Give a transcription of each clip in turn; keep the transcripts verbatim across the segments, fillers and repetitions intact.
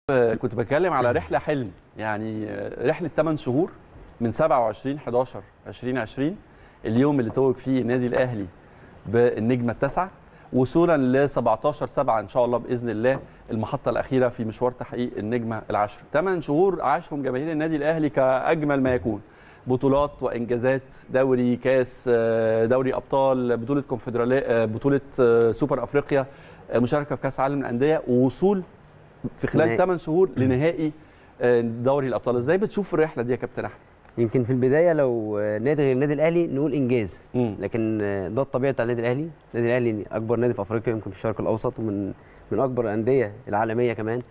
كنت بتكلم على رحله حلم، يعني رحله ثمانية شهور من سبعة وعشرين حداشر ألفين وعشرين، اليوم اللي توج فيه النادي الاهلي بالنجمه التاسعه، وصولا ل سبعتاشر سبعة ان شاء الله باذن الله، المحطه الاخيره في مشوار تحقيق النجمه العاشره. ثمانية شهور عاشهم جماهير النادي الاهلي كاجمل ما يكون، بطولات وانجازات، دوري، كاس، دوري ابطال، بطوله كونفدراليه، بطوله سوبر افريقيا، مشاركه في كاس عالم الانديه، ووصول في خلال ثمانية شهور لنهائي دوري الابطال. ازاي بتشوف الرحله دي يا كابتن احمد؟ يمكن في البدايه لو نادي غير النادي الاهلي نقول انجاز، مم. لكن ده الطبيعي بتاع النادي الاهلي. النادي الاهلي اكبر نادي في افريقيا، يمكن في الشرق الاوسط، ومن من اكبر الانديه العالميه كمان.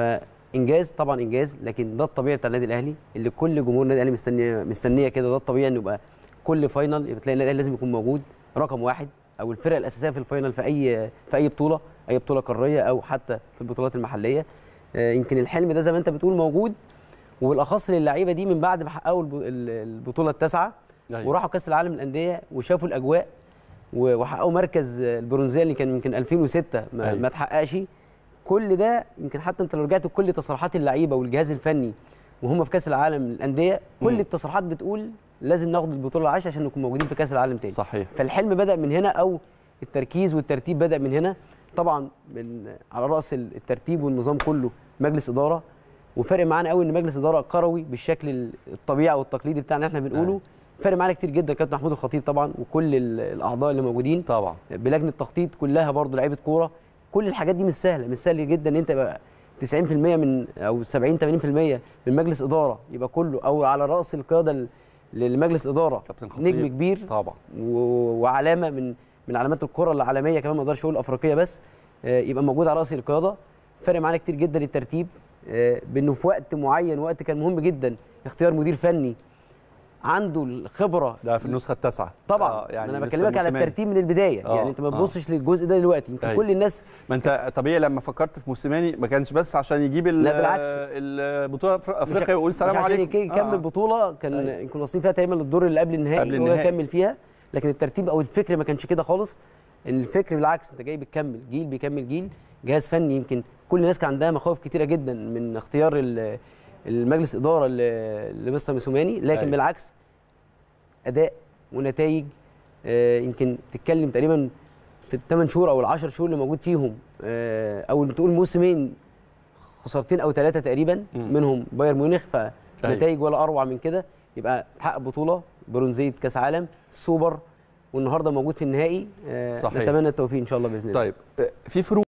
فانجاز طبعا انجاز، لكن ده الطبيعي بتاع النادي الاهلي اللي كل جمهور النادي الاهلي مستنيه مستنيه كده. ده الطبيعي انه يبقى كل فاينل تلاقي النادي الاهلي لازم يكون موجود رقم واحد، او الفرقه الاساسيه في الفاينل في اي في اي بطوله، اي بطوله قاريه او حتى في البطولات المحليه. يمكن الحلم ده زي ما انت بتقول موجود، وبالاخص للعيبه دي من بعد ما حققوا البطوله التاسعه وراحوا كاس العالم للانديه وشافوا الاجواء وحققوا مركز البرونزيه اللي كان يمكن ألفين وستة ما, ما اتحققش. كل ده يمكن حتى انت لو رجعت لكل تصريحات اللعيبه والجهاز الفني وهم في كاس العالم للانديه، كل م. التصريحات بتقول لازم ناخد البطوله العاشره عشان نكون موجودين في كاس العالم تاني. صحيح. فالحلم بدا من هنا، او التركيز والترتيب بدا من هنا. طبعا من على راس الترتيب والنظام كله مجلس اداره، وفرق معانا قوي ان مجلس اداره كروي بالشكل الطبيعي او التقليدي بتاعنا احنا بنقوله. فرق معانا كتير جدا كابتن محمود الخطيب طبعا، وكل الاعضاء اللي موجودين طبعا، بلجنه التخطيط كلها برضو لعيبه كوره. كل الحاجات دي مش سهله، مش سهل جدا ان انت يبقى تسعين في المية من او سبعين ثمانين في المية من مجلس اداره يبقى كله، او على راس القياده لمجلس اداره نجم كبير طبعا، وعلامه من من علامات الكره العالميه كمان، ما اقدرش اقول افريقيه بس، يبقى موجود على راس القياده. فرق معانا كتير جدا الترتيب، بانه في وقت معين، وقت كان مهم جدا، اختيار مدير فني عنده الخبره. ده في النسخه التاسعه طبعا. آه يعني انا بكلمك على الترتيب من البدايه. آه يعني انت ما تبصش آه للجزء ده دلوقتي. يمكن كل الناس، ما انت طبيعي لما فكرت في موسيماني ما كانش بس عشان يجيب البطوله افريقيا ويقول سلام عليكم، عشان يكمل آه. بطوله كان يمكن واصلين فيها تقريبا للدور اللي قبل النهائي وهو يكمل فيها. لكن الترتيب او الفكر ما كانش كده خالص. الفكر بالعكس، انت جاي بتكمل جيل بيكمل جيل، جهاز فني. يمكن كل الناس كان عندها مخاوف كتيره جدا من اختيار المجلس اداره لمستر موسيماني، لكن أيوة. بالعكس اداء ونتائج. آه يمكن تتكلم تقريبا في الثمان شهور او العشر شهور اللي موجود فيهم، آه او بتقول موسمين خسارتين او ثلاثه تقريبا م. منهم بايرن ميونخ، فنتائج أيوة. ولا اروع من كده. يبقى تحقق بطوله برونزيه كاس عالم سوبر، والنهارده موجود في النهائي. آه نتمنى التوفيق ان شاء الله باذن الله. طيب، في فروق